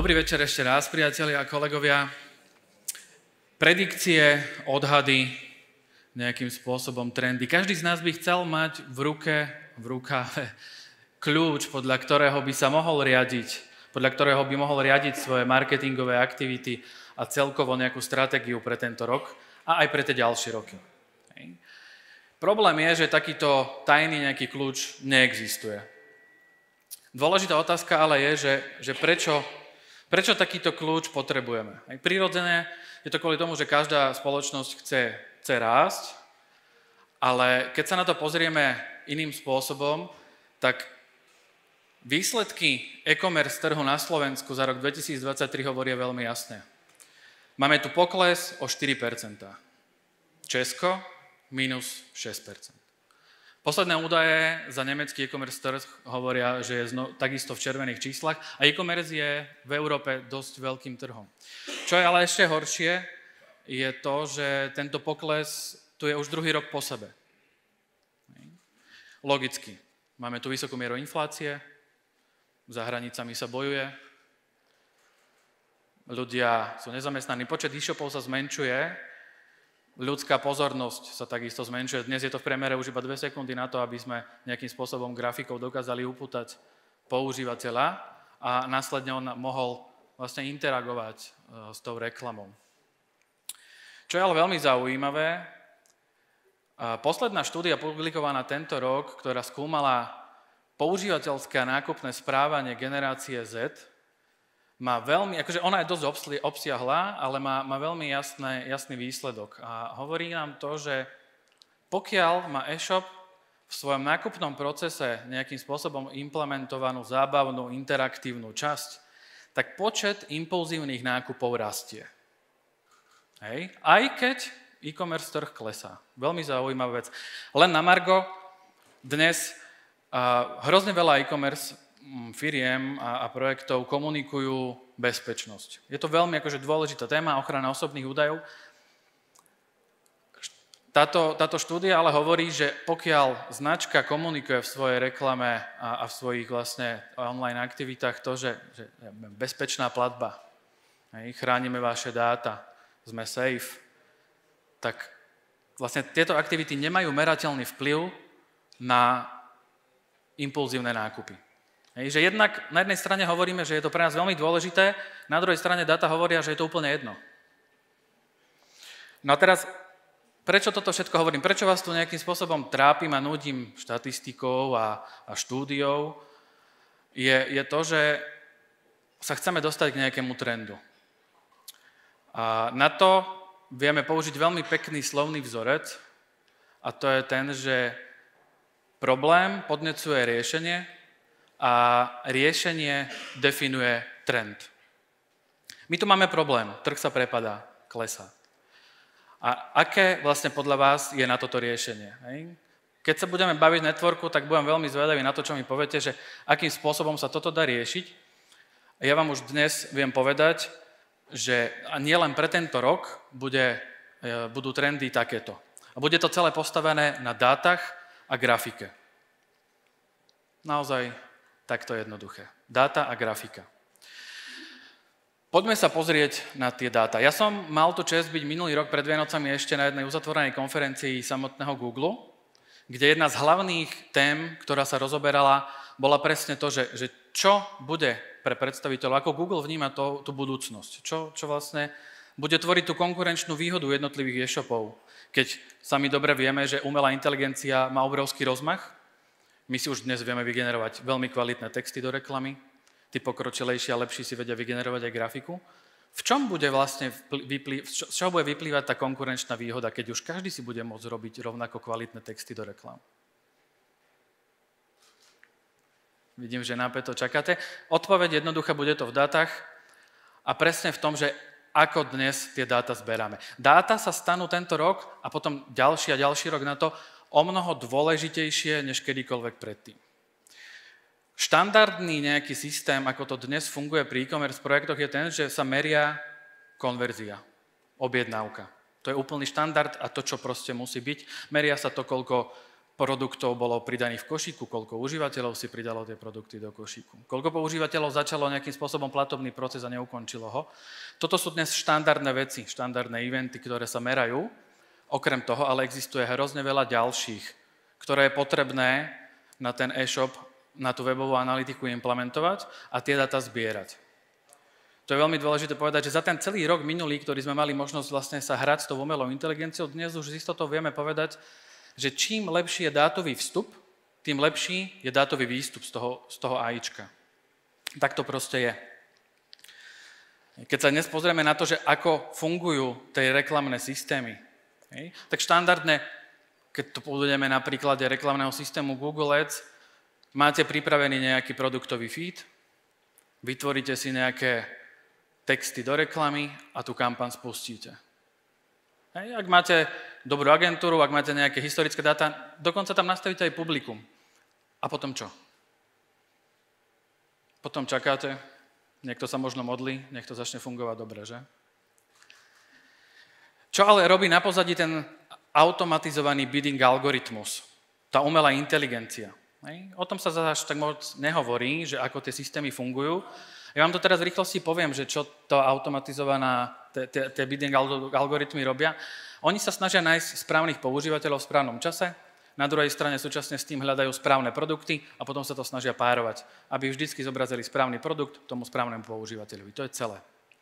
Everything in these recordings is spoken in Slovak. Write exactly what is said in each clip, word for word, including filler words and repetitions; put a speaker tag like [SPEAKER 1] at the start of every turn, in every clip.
[SPEAKER 1] Dobrý večer ešte raz, priatelia a kolegovia. Predikcie, odhady, nejakým spôsobom trendy. Každý z nás by chcel mať v ruke, v rukáve kľúč, podľa ktorého by sa mohol riadiť, podľa ktorého by mohol riadiť svoje marketingové aktivity a celkovo nejakú stratégiu pre tento rok a aj pre tie ďalšie roky. Hej. Problém je, že takýto tajný nejaký kľúč neexistuje. Dôležitá otázka ale je, že, že prečo Prečo takýto kľúč potrebujeme? Prirodzené je to kvôli tomu, že každá spoločnosť chce, chce rásť, ale keď sa na to pozrieme iným spôsobom, tak výsledky e-commerce trhu na Slovensku za rok dvetisícdvadsaťtri hovoria veľmi jasne. Máme tu pokles o štyri percentá. Česko minus šesť percent. Posledné údaje za nemecký e-commerce trh hovoria, že je zno, takisto v červených číslach a e-commerce je v Európe dosť veľkým trhom. Čo je ale ešte horšie, je to, že tento pokles tu je už druhý rok po sebe. Logicky. Máme tu vysokú mieru inflácie, za hranicami sa bojuje, ľudia sú nezamestnaní, počet e-shopov sa zmenšuje, ľudská pozornosť sa takisto zmenšuje. Dnes je to v priemere už iba dve sekundy na to, aby sme nejakým spôsobom grafikou dokázali upútať používateľa a následne on mohol vlastne interagovať s tou reklamou. Čo je ale veľmi zaujímavé, posledná štúdia publikovaná tento rok, ktorá skúmala používateľské a nákupné správanie generácie Z, má veľmi, akože ona je dosť obsiahla, ale má, má veľmi jasné, jasný výsledok. A hovorí nám to, že pokiaľ má e-shop v svojom nákupnom procese nejakým spôsobom implementovanú zábavnú, interaktívnu časť, tak počet impulzívnych nákupov rastie. Hej. Aj keď e-commerce trh klesá. Veľmi zaujímavá vec. Len na margo, dnes uh, hrozne veľa e-commerce firiem a, a projektov komunikujú bezpečnosť. Je to veľmi akože dôležitá téma, ochrana osobných údajov. Táto, táto štúdia ale hovorí, že pokiaľ značka komunikuje v svojej reklame a, a v svojich vlastne online aktivitách to, že, že bezpečná platba, hej, chránime vaše dáta, sme safe, tak vlastne tieto aktivity nemajú merateľný vplyv na impulzívne nákupy. Hej, že jednak na jednej strane hovoríme, že je to pre nás veľmi dôležité, na druhej strane dáta hovoria, že je to úplne jedno. No a teraz, prečo toto všetko hovorím? Prečo vás tu nejakým spôsobom trápim a nudím štatistikou a, a štúdiou? Je, je to, že sa chceme dostať k nejakému trendu. A na to vieme použiť veľmi pekný slovný vzorec a to je ten, že problém podnecuje riešenie a riešenie definuje trend. My tu máme problém, trh sa prepadá, klesá. A aké vlastne podľa vás je na toto riešenie? Hej? Keď sa budeme baviť v networku, tak budem veľmi zvedavý na to, čo mi poviete, že akým spôsobom sa toto dá riešiť. Ja vám už dnes viem povedať, že nie len pre tento rok bude, budú trendy takéto. A bude to celé postavené na dátach a grafike. Naozaj takto jednoduché. Dáta a grafika. Poďme sa pozrieť na tie dáta. Ja som mal tu čest byť minulý rok pred Vianocami ešte na jednej uzatvorenej konferencii samotného Google, kde jedna z hlavných tém, ktorá sa rozoberala, bola presne to, že, že čo bude pre predstaviteľov, ako Google vníma to, tú budúcnosť. Čo, čo vlastne bude tvoriť tú konkurenčnú výhodu jednotlivých e-shopov. Keď sami dobre vieme, že umelá inteligencia má obrovský rozmach, my si už dnes vieme vygenerovať veľmi kvalitné texty do reklamy, tí pokročilejší a lepší si vedia vygenerovať aj grafiku. V čom bude vlastne vyplý, z čoho bude vyplývať tá konkurenčná výhoda, keď už každý si bude môcť robiť rovnako kvalitné texty do reklam? Vidím, že nápäto čakáte. Odpoveď jednoduchá, bude to v dátach a presne v tom, že ako dnes tie dáta zberáme. Dáta sa stanú tento rok a potom ďalší a ďalší rok na to o mnoho dôležitejšie, než kedykoľvek predtým. Štandardný nejaký systém, ako to dnes funguje pri e-commerce projektoch, je ten, že sa meria konverzia, objednávka. To je úplný štandard a to, čo proste musí byť. Meria sa to, koľko produktov bolo pridaných v košíku, koľko užívateľov si pridalo tie produkty do košíku, koľko používateľov začalo nejakým spôsobom platobný proces a neukončilo ho. Toto sú dnes štandardné veci, štandardné eventy, ktoré sa merajú. Okrem toho ale existuje hrozne veľa ďalších, ktoré je potrebné na ten e-shop, na tú webovú analytiku implementovať a tie dáta zbierať. To je veľmi dôležité povedať, že za ten celý rok minulý, ktorý sme mali možnosť vlastne sa hrať s tou umelou inteligenciou, dnes už z istotou vieme povedať, že čím lepší je dátový vstup, tým lepší je dátový výstup z toho, z toho AIčka. Tak to proste je. Keď sa dnes pozrieme na to, že ako fungujú tie reklamné systémy, hej, tak štandardne, keď to budeme na príklade reklamného systému Google Ads, máte pripravený nejaký produktový feed, vytvoríte si nejaké texty do reklamy a tú kampaň spustíte. Hej, ak máte dobrú agentúru, ak máte nejaké historické dáta, dokonca tam nastavíte aj publikum. A potom čo? Potom čakáte, niekto sa možno modlí, nech to začne fungovať dobre, že? Čo ale robí na pozadí ten automatizovaný bidding algoritmus, tá umelá inteligencia? Hej? O tom sa zase tak moc nehovorí, že ako tie systémy fungujú. Ja vám to teraz v rýchlosti poviem, že čo to automatizovaná, tie bidding algoritmy robia. Oni sa snažia nájsť správnych používateľov v správnom čase, na druhej strane súčasne s tým hľadajú správne produkty a potom sa to snažia párovať, aby vždycky zobrazili správny produkt tomu správnemu používateľovi. To je celé.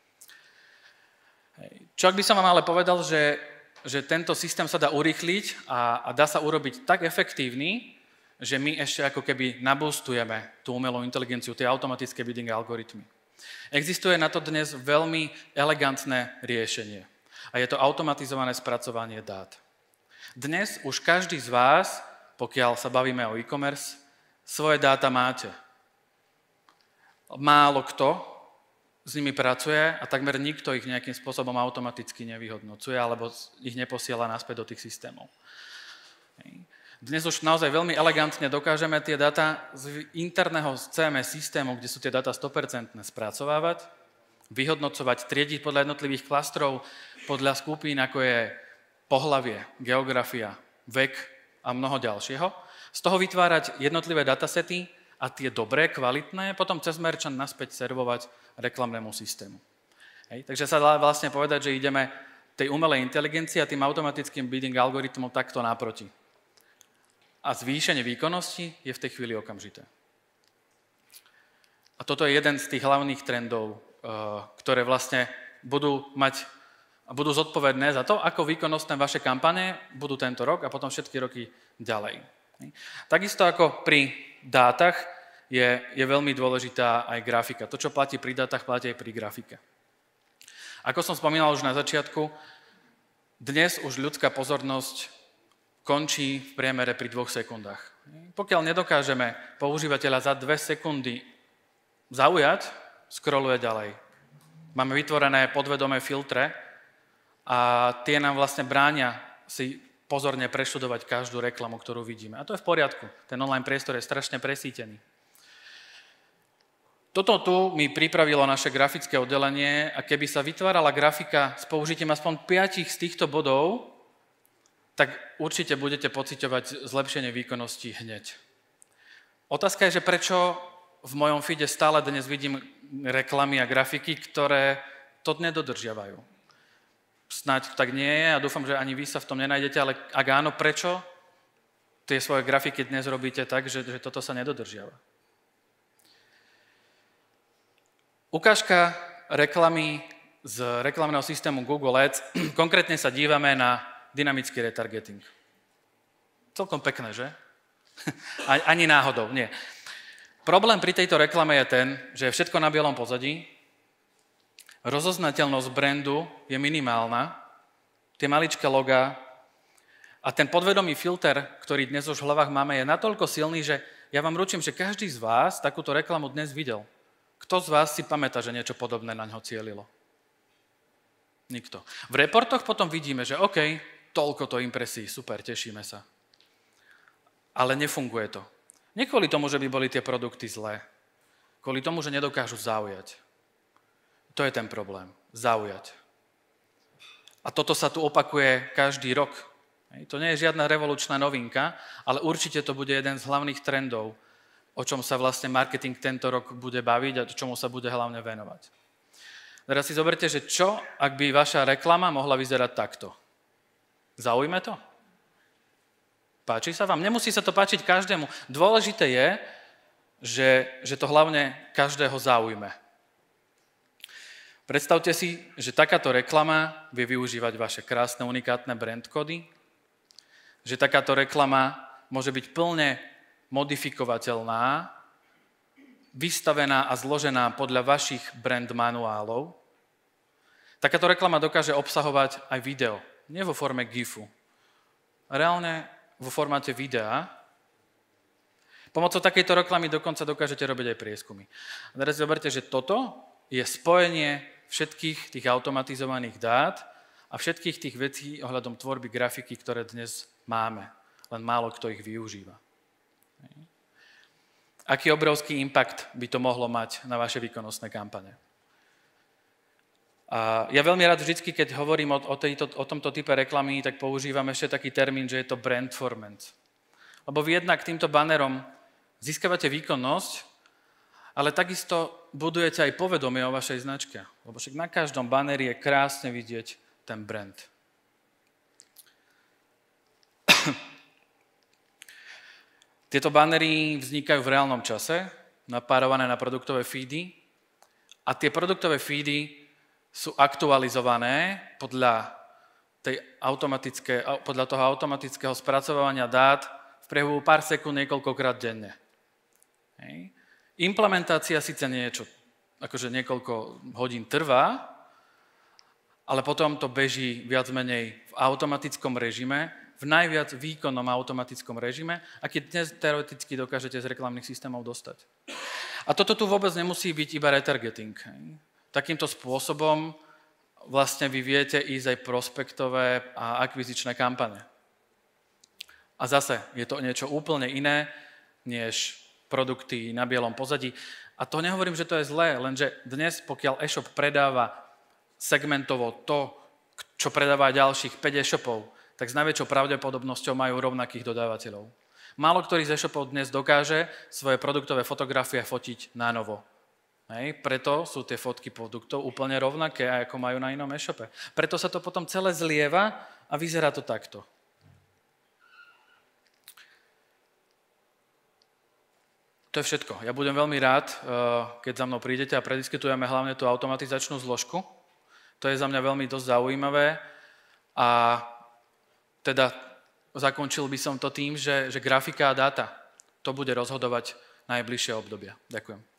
[SPEAKER 1] Čo ak by som vám ale povedal, že, že tento systém sa dá urýchliť a, a dá sa urobiť tak efektívny, že my ešte ako keby naboostujeme tú umelú inteligenciu, tie automatické bidding algoritmy. Existuje na to dnes veľmi elegantné riešenie a je to automatizované spracovanie dát. Dnes už každý z vás, pokiaľ sa bavíme o e-commerce, svoje dáta máte. Málo kto s nimi pracuje a takmer nikto ich nejakým spôsobom automaticky nevyhodnocuje alebo ich neposiela naspäť do tých systémov. Dnes už naozaj veľmi elegantne dokážeme tie dáta z interného cé em es systému, kde sú tie dáta sto percent spracovávať, vyhodnocovať, triediť podľa jednotlivých klastrov, podľa skupín, ako je pohlavie, geografia, vek a mnoho ďalšieho. Z toho vytvárať jednotlivé datasety a tie dobré, kvalitné, potom cez merchant naspäť servovať reklamnému systému. Hej. Takže sa dá vlastne povedať, že ideme tej umelej inteligencii a tým automatickým bidding algoritmom takto naproti. A zvýšenie výkonnosti je v tej chvíli okamžité. A toto je jeden z tých hlavných trendov, ktoré vlastne budú mať a budú zodpovedné za to, ako výkonnostné vaše kampane budú tento rok a potom všetky roky ďalej. Takisto ako pri dátach je, je veľmi dôležitá aj grafika. To, čo platí pri dátach, platí aj pri grafike. Ako som spomínal už na začiatku, dnes už ľudská pozornosť končí v priemere pri dvoch sekundách. Pokiaľ nedokážeme používateľa za dve sekundy zaujať, scrolluje ďalej. Máme vytvorené podvedomé filtre a tie nám vlastne bránia si pozorne preštudovať každú reklamu, ktorú vidíme. A to je v poriadku. Ten online priestor je strašne presýtený. Toto tu mi pripravilo naše grafické oddelenie a keby sa vytvárala grafika s použitím aspoň piatich z týchto bodov, tak určite budete pociťovať zlepšenie výkonnosti hneď. Otázka je, že prečo v mojom feede stále dnes vidím reklamy a grafiky, ktoré to nedodržiavajú. Snáď tak nie je a dúfam, že ani vy sa v tom nenájdete, ale ak áno, prečo tie svoje grafiky dnes robíte tak, že, že toto sa nedodržiava? Ukážka reklamy z reklamného systému Google Ads. Konkrétne sa dívame na dynamický retargeting. Celkom pekné, že? Ani náhodou, nie. Problém pri tejto reklame je ten, že je všetko na bielom pozadí, rozoznateľnosť brandu je minimálna, tie maličké logá a ten podvedomý filter, ktorý dnes už v hlavách máme, je natoľko silný, že ja vám ručím, že každý z vás takúto reklamu dnes videl. Kto z vás si pamätá, že niečo podobné na ňo cielilo? Nikto. V reportoch potom vidíme, že OK, toľko to impresí, super, tešíme sa. Ale nefunguje to. Nie kvôli tomu, že by boli tie produkty zlé. Kvôli tomu, že nedokážu zaujať. To je ten problém. Zaujať. A toto sa tu opakuje každý rok. Hej. To nie je žiadna revolučná novinka, ale určite to bude jeden z hlavných trendov, o čom sa vlastne marketing tento rok bude baviť a čomu sa bude hlavne venovať. Teraz si zoberte, že čo, ak by vaša reklama mohla vyzerať takto. Zaujme to? Páči sa vám? Nemusí sa to páčiť každému. Dôležité je, že, že to hlavne každého zaujme. Predstavte si, že takáto reklama vie využívať vaše krásne, unikátne brand kódy, že takáto reklama môže byť plne modifikovateľná, vystavená a zložená podľa vašich brand manuálov. Takáto reklama dokáže obsahovať aj video, nie vo forme gifu, reálne vo formáte videa. Pomocou takejto reklamy dokonca dokážete robiť aj prieskumy. A teraz si zoberte, že toto je spojenie všetkých tých automatizovaných dát a všetkých tých vecí ohľadom tvorby grafiky, ktoré dnes máme. Len málo kto ich využíva. Aký obrovský impact by to mohlo mať na vaše výkonnostné kampane? A ja veľmi rád vždy, keď hovorím o, o, tejto, o tomto type reklamy, tak používam ešte taký termín, že je to brandformance. Lebo vy jednak týmto bannerom získavate výkonnosť, ale takisto budujete aj povedomie o vašej značke. Lebo však na každom banneri je krásne vidieť ten brand. Tieto bannery vznikajú v reálnom čase, napárované na produktové feedy a tie produktové feedy sú aktualizované podľa, tej automatické, podľa toho automatického spracovávania dát v priebehu pár sekúnd niekoľkokrát denne. Hej. Implementácia síce niečo, akože niekoľko hodín trvá, ale potom to beží viac menej v automatickom režime, v najviac výkonnom automatickom režime, aký dnes teoreticky dokážete z reklamných systémov dostať. A toto tu vôbec nemusí byť iba retargeting. Takýmto spôsobom vlastne vy viete ísť aj prospektové a akvizičné kampane. A zase je to niečo úplne iné, než produkty na bielom pozadí. A to nehovorím, že to je zlé, lenže dnes, pokiaľ e-shop predáva segmentovo to, čo predáva ďalších päť e-shopov, tak s najväčšou pravdepodobnosťou majú rovnakých dodávateľov. Málo ktorý z e-shopov dnes dokáže svoje produktové fotografie fotiť na novo. Hej, preto sú tie fotky produktov úplne rovnaké, ako majú na inom e-shope. Preto sa to potom celé zlieva a vyzerá to takto. To je všetko. Ja budem veľmi rád, keď za mnou prídete a prediskutujeme hlavne tú automatizačnú zložku. To je za mňa veľmi dosť zaujímavé a teda zakončil by som to tým, že, že grafika a dáta, to bude rozhodovať najbližšie obdobia. Ďakujem.